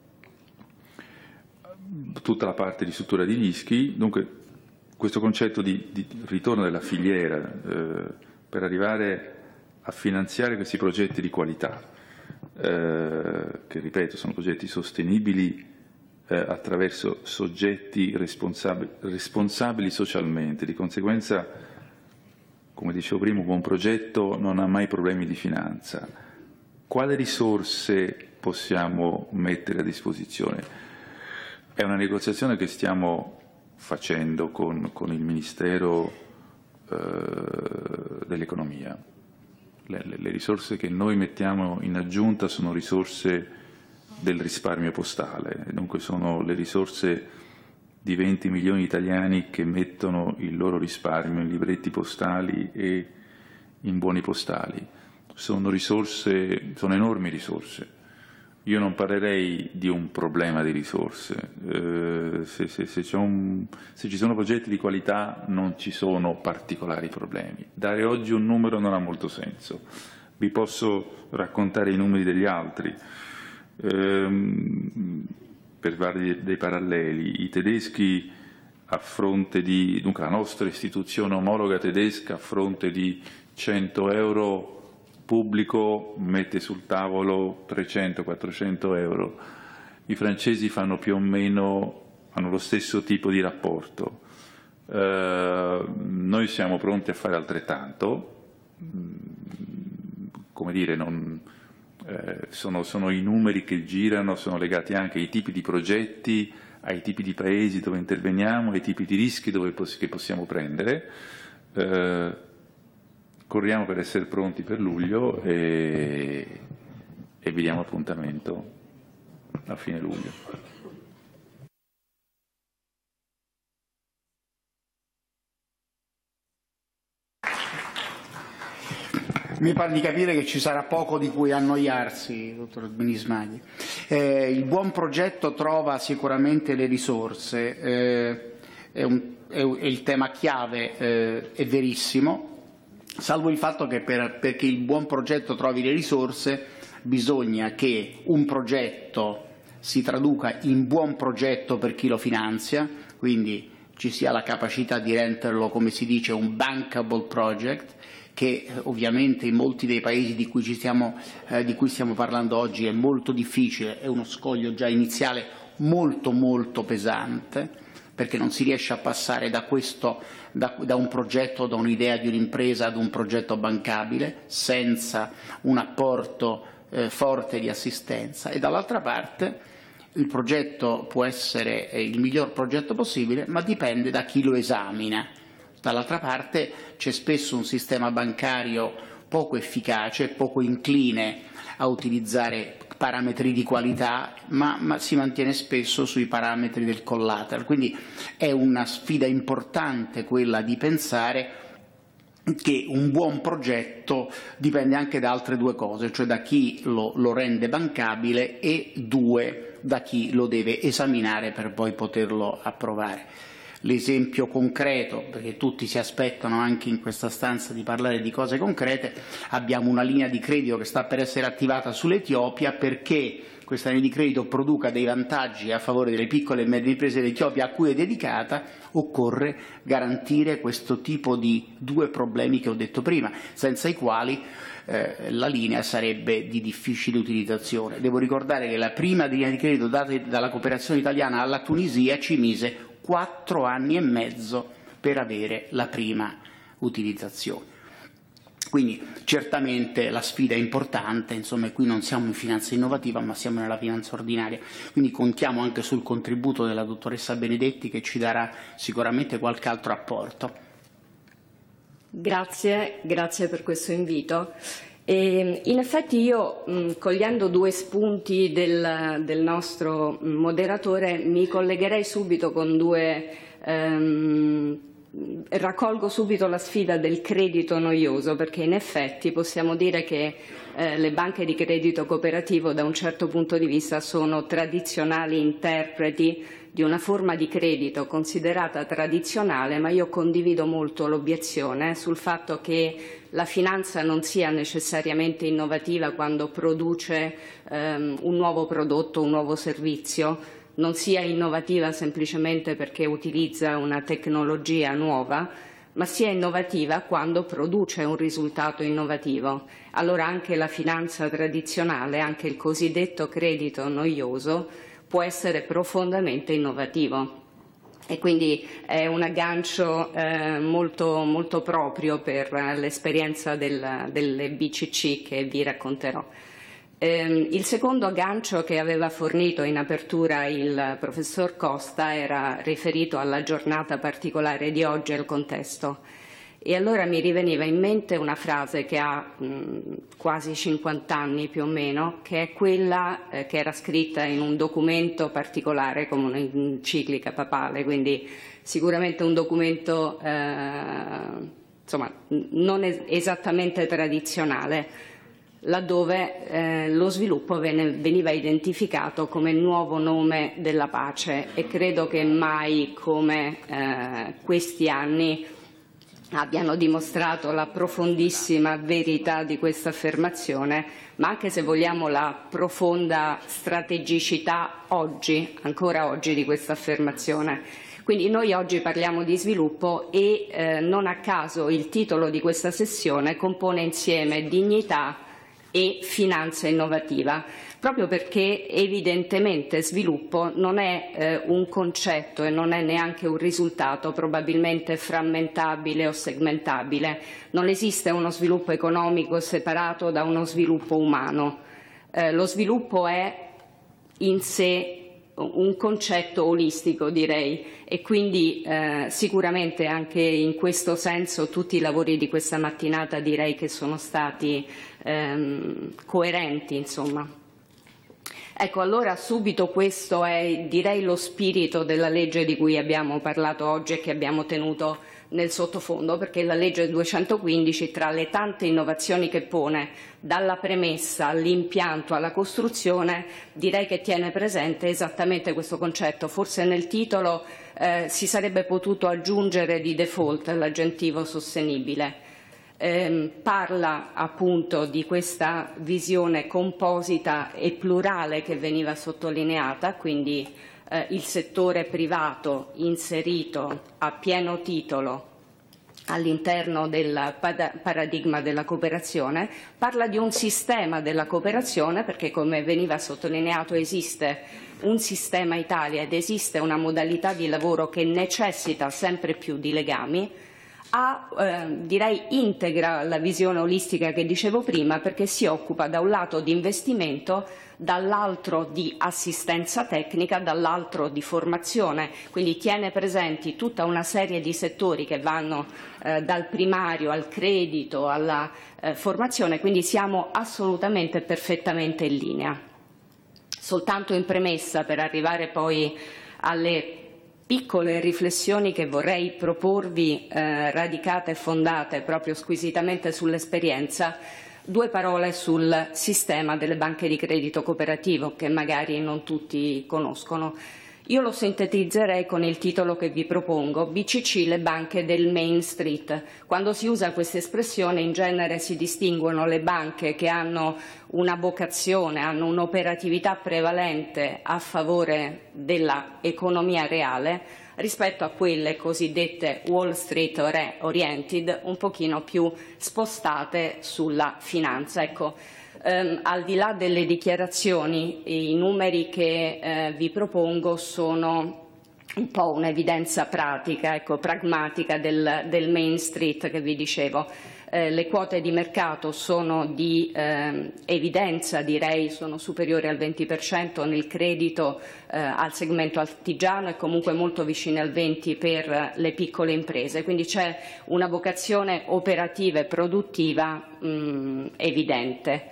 tutta la parte di struttura di rischi. Dunque questo concetto di ritorno della filiera per arrivare a finanziare questi progetti di qualità, che ripeto sono progetti sostenibili attraverso soggetti responsabili socialmente. Di conseguenza, come dicevo prima, un buon progetto non ha mai problemi di finanza. Quali risorse possiamo mettere a disposizione? È una negoziazione che stiamo facendo con il Ministero dell'Economia. Le risorse che noi mettiamo in aggiunta sono risorse del risparmio postale, dunque sono le risorse di 20 milioni di italiani che mettono il loro risparmio in libretti postali e in buoni postali. Sono enormi risorse. Io non parlerei di un problema di risorse. Se ci sono progetti di qualità non ci sono particolari problemi. Dare oggi un numero non ha molto senso. Vi posso raccontare i numeri degli altri. Per fare dei paralleli, i tedeschi a fronte di, dunque la nostra istituzione omologa tedesca a fronte di 100 euro pubblico mette sul tavolo 300-400 euro. I francesi fanno più o meno, hanno lo stesso tipo di rapporto. Noi siamo pronti a fare altrettanto, come dire, sono i numeri che girano, sono legati anche ai tipi di progetti, ai tipi di paesi dove interveniamo, ai tipi di rischi che possiamo prendere. Corriamo per essere pronti per luglio e vi diamo appuntamento a fine luglio. Mi pare di capire che ci sarà poco di cui annoiarsi, dottor Binismaghi. Il buon progetto trova sicuramente le risorse, è il tema chiave, è verissimo, salvo il fatto che perché il buon progetto trovi le risorse bisogna che un progetto si traduca in buon progetto per chi lo finanzia, quindi ci sia la capacità di renderlo, come si dice, un bankable project, che ovviamente in molti dei paesi di cui stiamo parlando oggi è molto difficile, è uno scoglio già iniziale molto molto pesante, perché non si riesce a passare da un progetto, da un'idea di un'impresa ad un progetto bancabile senza un apporto forte di assistenza, e dall'altra parte il progetto può essere il miglior progetto possibile, ma dipende da chi lo esamina. Dall'altra parte c'è spesso un sistema bancario poco efficace, poco incline a utilizzare parametri di qualità, ma si mantiene spesso sui parametri del collateral. Quindi è una sfida importante quella di pensare che un buon progetto dipende anche da altre due cose, cioè da chi lo rende bancabile e da chi lo deve esaminare per poi poterlo approvare. L'esempio concreto, perché tutti si aspettano anche in questa stanza di parlare di cose concrete, abbiamo una linea di credito che sta per essere attivata sull'Etiopia, perché questa linea di credito produca dei vantaggi a favore delle piccole e medie imprese dell'Etiopia a cui è dedicata, occorre garantire questo tipo di due problemi che ho detto prima, senza i quali la linea sarebbe di difficile utilizzazione. Devo ricordare che la prima linea di credito data dalla cooperazione italiana alla Tunisia ci mise 4 anni e mezzo per avere la prima utilizzazione. Quindi certamente la sfida è importante, insomma, qui non siamo in finanza innovativa ma siamo nella finanza ordinaria, quindi contiamo anche sul contributo della dottoressa Benedetti, che ci darà sicuramente qualche altro apporto. Grazie per questo invito. In effetti io, cogliendo due spunti del nostro moderatore, mi collegherei subito con raccolgo subito la sfida del credito noioso, perché in effetti possiamo dire che le banche di credito cooperativo da un certo punto di vista sono tradizionali interpreti di una forma di credito considerata tradizionale, ma io condivido molto l'obiezione sul fatto che la finanza non sia necessariamente innovativa quando produce un nuovo prodotto, un nuovo servizio, non sia innovativa semplicemente perché utilizza una tecnologia nuova, ma sia innovativa quando produce un risultato innovativo. Allora anche la finanza tradizionale, anche il cosiddetto credito noioso, può essere profondamente innovativo. E quindi è un aggancio molto, molto proprio per l'esperienza delle BCC che vi racconterò. Il secondo aggancio che aveva fornito in apertura il professor Costa era riferito alla giornata particolare di oggi e al contesto. E allora mi riveniva in mente una frase che ha quasi 50 anni più o meno, che è quella che era scritta in un documento particolare come un'enciclica papale, quindi sicuramente un documento insomma, non esattamente tradizionale, laddove lo sviluppo veniva identificato come il nuovo nome della pace, e credo che mai come questi anni abbiano dimostrato la profondissima verità di questa affermazione, ma anche, se vogliamo, la profonda strategicità oggi, ancora oggi, di questa affermazione. Quindi noi oggi parliamo di sviluppo e non a caso il titolo di questa sessione compone insieme dignità e finanza innovativa, proprio perché evidentemente sviluppo non è un concetto e non è neanche un risultato probabilmente frammentabile o segmentabile. Non esiste uno sviluppo economico separato da uno sviluppo umano. Lo sviluppo è in sé un concetto olistico, direi, e quindi sicuramente anche in questo senso tutti i lavori di questa mattinata direi che sono stati coerenti, insomma. Ecco, allora subito questo è, direi, lo spirito della legge di cui abbiamo parlato oggi e che abbiamo tenuto nel sottofondo, perché la legge 215, tra le tante innovazioni che pone, dalla premessa all'impianto alla costruzione, direi che tiene presente esattamente questo concetto. Forse nel titolo si sarebbe potuto aggiungere di default l'aggettivo sostenibile. parla appunto di questa visione composita e plurale che veniva sottolineata, quindi il settore privato inserito a pieno titolo all'interno del paradigma della cooperazione, parla di un sistema della cooperazione, perché come veniva sottolineato esiste un sistema Italia ed esiste una modalità di lavoro che necessita sempre più di legami, direi integra la visione olistica che dicevo prima, perché si occupa da un lato di investimento, dall'altro di assistenza tecnica, dall'altro di formazione, quindi tiene presenti tutta una serie di settori che vanno dal primario al credito alla formazione, quindi siamo assolutamente perfettamente in linea. Soltanto in premessa, per arrivare poi alle piccole riflessioni che vorrei proporvi, radicate e fondate proprio squisitamente sull'esperienza, 2 parole sul sistema delle banche di credito cooperativo che magari non tutti conoscono. Io lo sintetizzerei con il titolo che vi propongo: BCC, le banche del Main Street. Quando si usa questa espressione in genere si distinguono le banche che hanno una vocazione, hanno un'operatività prevalente a favore dell'economia reale rispetto a quelle cosiddette Wall Street oriented, un pochino più spostate sulla finanza. Ecco, al di là delle dichiarazioni, i numeri che vi propongo sono un po' un'evidenza pratica, ecco, pragmatica del Main Street che vi dicevo. Le quote di mercato sono di evidenza, direi, sono superiori al 20% nel credito al segmento artigiano e comunque molto vicine al 20% per le piccole imprese, quindi c'è una vocazione operativa e produttiva evidente.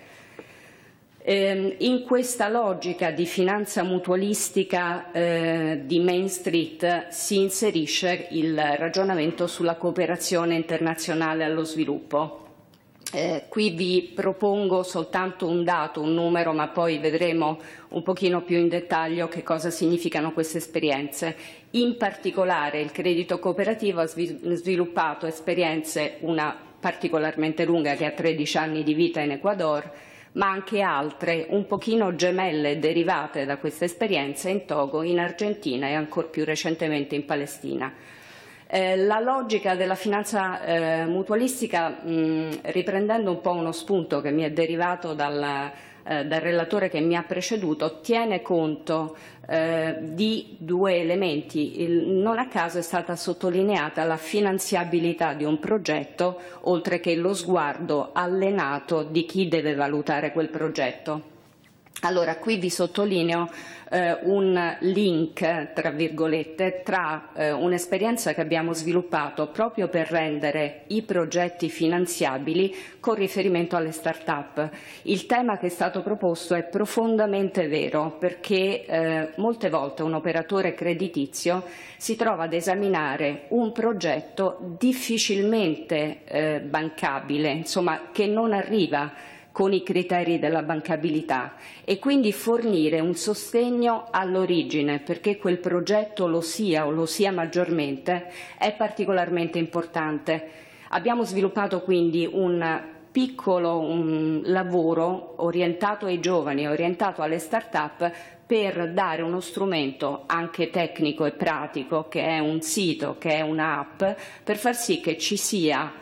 In questa logica di finanza mutualistica di Main Street si inserisce il ragionamento sulla cooperazione internazionale allo sviluppo. Qui vi propongo soltanto un dato, un numero, ma poi vedremo un pochino più in dettaglio che cosa significano queste esperienze. In particolare il credito cooperativo ha sviluppato esperienze, una particolarmente lunga che ha 13 anni di vita in Ecuador, ma anche altre un pochino gemelle derivate da queste esperienze in Togo, in Argentina e ancor più recentemente in Palestina. La logica della finanza mutualistica, riprendendo un po' uno spunto che mi è derivato dal relatore che mi ha preceduto, tiene conto di 2 elementi. Non a caso è stata sottolineata la finanziabilità di un progetto, oltre che lo sguardo allenato di chi deve valutare quel progetto. Allora, qui vi sottolineo un link, tra virgolette, tra un'esperienza che abbiamo sviluppato proprio per rendere i progetti finanziabili con riferimento alle start-up. Il tema che è stato proposto è profondamente vero, perché molte volte un operatore creditizio si trova ad esaminare un progetto difficilmente bancabile, insomma, che non arriva con i criteri della bancabilità, e quindi fornire un sostegno all'origine perché quel progetto lo sia o lo sia maggiormente è particolarmente importante. Abbiamo sviluppato quindi un piccolo lavoro orientato ai giovani, orientato alle start-up, per dare uno strumento anche tecnico e pratico, che è un sito, che è un'app, per far sì che ci sia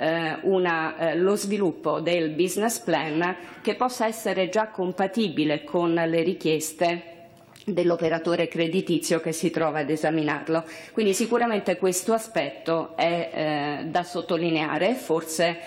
lo sviluppo del business plan che possa essere già compatibile con le richieste dell'operatore creditizio che si trova ad esaminarlo. Quindi sicuramente questo aspetto è da sottolineare, forse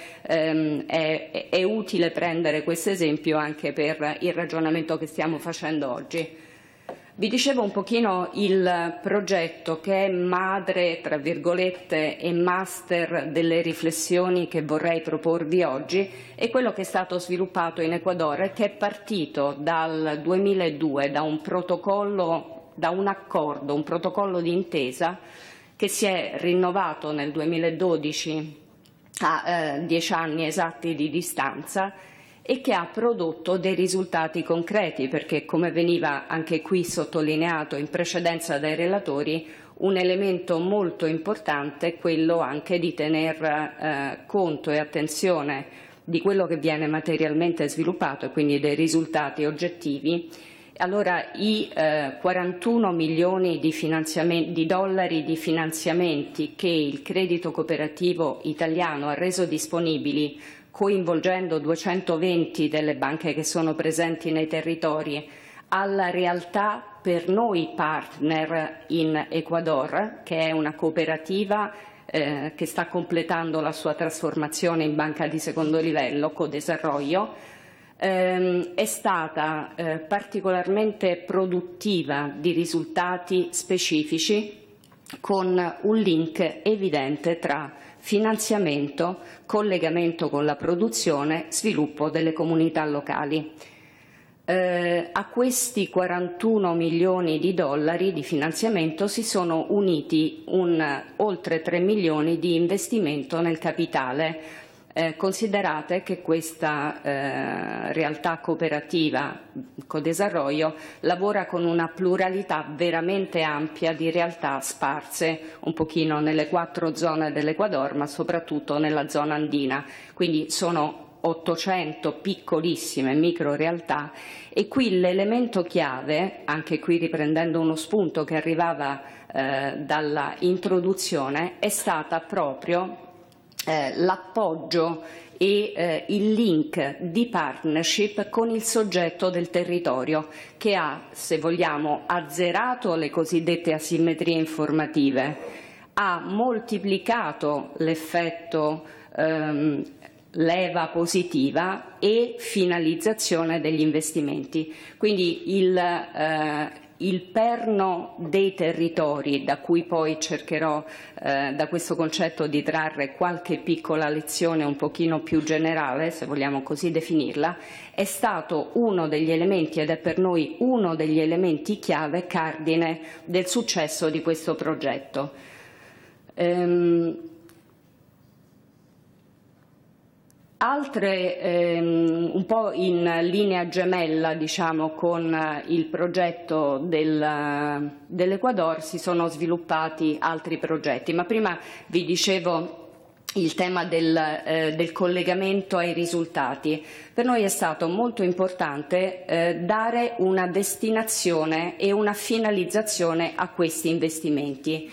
è utile prendere questo esempio anche per il ragionamento che stiamo facendo oggi. Vi dicevo un pochino il progetto che è madre, tra virgolette, e master delle riflessioni che vorrei proporvi oggi, è quello che è stato sviluppato in Ecuador e che è partito dal 2002 da un protocollo, da un accordo, un protocollo di intesa che si è rinnovato nel 2012 a 10 anni esatti di distanza, e che ha prodotto dei risultati concreti, perché, come veniva anche qui sottolineato in precedenza dai relatori, un elemento molto importante è quello anche di tener conto e attenzione di quello che viene materialmente sviluppato e quindi dei risultati oggettivi. Allora i 41 milioni di dollari di finanziamenti che il credito cooperativo italiano ha reso disponibili, coinvolgendo 220 delle banche che sono presenti nei territori, alla realtà per noi partner in Ecuador, che è una cooperativa che sta completando la sua trasformazione in banca di secondo livello, Codesarroyo, è stata particolarmente produttiva di risultati specifici, con un link evidente tra finanziamento, collegamento con la produzione, sviluppo delle comunità locali. A questi 41 milioni di dollari di finanziamento si sono uniti oltre 3 milioni di investimento nel capitale. Considerate che questa realtà cooperativa Codesarroyo lavora con una pluralità veramente ampia di realtà sparse un pochino nelle 4 zone dell'Ecuador, ma soprattutto nella zona andina. Quindi sono 800 piccolissime micro realtà, e qui l'elemento chiave, anche qui riprendendo uno spunto che arrivava dalla introduzione, è stata proprio l'appoggio e il link di partnership con il soggetto del territorio, che ha, se vogliamo, azzerato le cosiddette asimmetrie informative, ha moltiplicato l'effetto leva positiva e finalizzazione degli investimenti. Quindi il perno dei territori, da cui poi cercherò da questo concetto di trarre qualche piccola lezione un pochino più generale, se vogliamo così definirla, è stato uno degli elementi, ed è per noi uno degli elementi chiave cardine del successo di questo progetto. Altre, un po' in linea gemella, diciamo, con il progetto dell'Ecuador, si sono sviluppati altri progetti, ma prima vi dicevo il tema del collegamento ai risultati. Per noi è stato molto importante dare una destinazione e una finalizzazione a questi investimenti.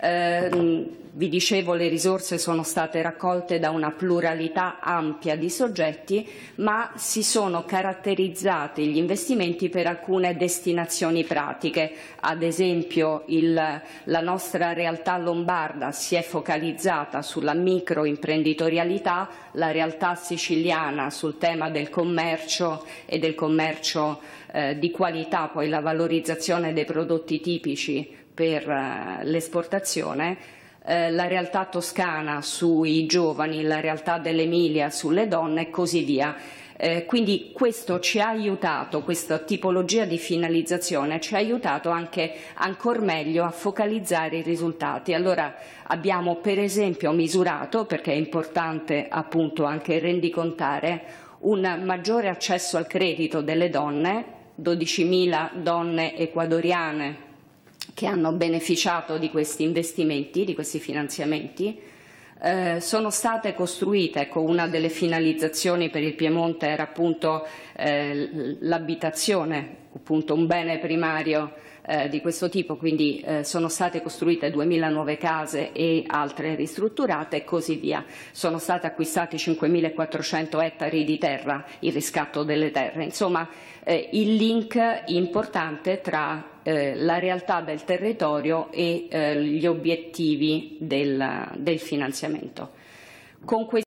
Vi dicevo, le risorse sono state raccolte da una pluralità ampia di soggetti, ma si sono caratterizzati gli investimenti per alcune destinazioni pratiche. Ad esempio la nostra realtà lombarda si è focalizzata sulla microimprenditorialità, la realtà siciliana sul tema del commercio e del commercio di qualità, poi la valorizzazione dei prodotti tipici per l'esportazione, la realtà toscana sui giovani, la realtà dell'Emilia sulle donne e così via. Quindi questo ci ha aiutato, questa tipologia di finalizzazione ci ha aiutato anche ancor meglio a focalizzare i risultati. Allora abbiamo per esempio misurato, perché è importante appunto anche rendicontare, un maggiore accesso al credito delle donne, 12.000 donne ecuadoriane che hanno beneficiato di questi investimenti, di questi finanziamenti. Sono state costruite, ecco, una delle finalizzazioni per il Piemonte era appunto l'abitazione, appunto un bene primario di questo tipo, quindi sono state costruite 2.000 nuove case e altre ristrutturate e così via. Sono stati acquistati 5.400 ettari di terra, il riscatto delle terre. Insomma, il link importante tra la realtà del territorio e gli obiettivi del finanziamento. Con